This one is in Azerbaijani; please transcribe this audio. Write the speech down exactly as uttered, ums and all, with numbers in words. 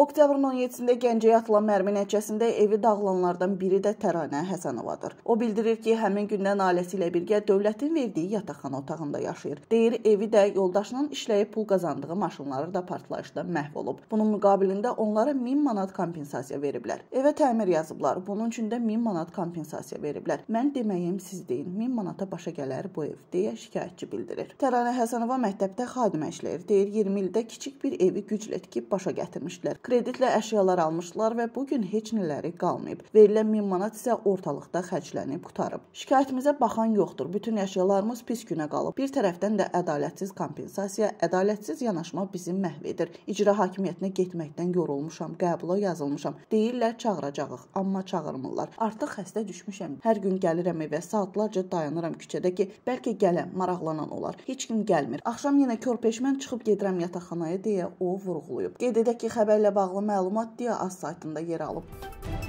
Oktyabrın on yeddisində Gəncəyə atılan mərmi nəticəsində evi dağılanlardan biri də Təranə Həsənovadır. O bildirir ki, həmin gündən ailəsi ilə birgə dövlətin verdiyi yataqxana otağında yaşayır. Deyir, evi də yoldaşının işləyib pul qazandığı maşınları da partlayışda məhv olub. Bunun müqabilində onlara min manat kompensasiya veriblər. Evə təmir yazıblar. Bunun üçün də min manat kompensasiya veriblər. Mən deməyim siz deyin, min manata başa gələr bu ev, deyə şikayətçi bildirir. Təranə Həsənova məktəbdə xadimə işləyir. Deyir, iyirmi ildə kiçik bir evi güclə tikib başa gətirmişdilər. Kreditlə əşyalar almışdılar və bugün heç nələri qalmayıb. Verilən min manat isə ortalıqda xərclənib qutarıb. Şikayətimizə baxan yoxdur. Bütün əşyalarımız pis günə qalıb. Bir tərəfdən də ədalətsiz kompensasiya, ədalətsiz yanaşma bizi məhv edir. İcra hakimiyyətinə getməkdən yorulmuşam, qəbula yazılmışam. Deyirlər çağıracağıq, amma çağırmırlar. Artıq xəstə düşmüşəm. Hər gün gəlirəm evə, saatlarca dayanıram küçədə ki, bəlkə gələm, maraqlanan olar. Heç kim gəlmir. Axşam yenə körpeşmən çıxıb gedirəm yataqxanaya deyə o vurğulayıb. Qeyd edək ki, xəbərlə bağlı məlumat Dia Az saytında yer alıb.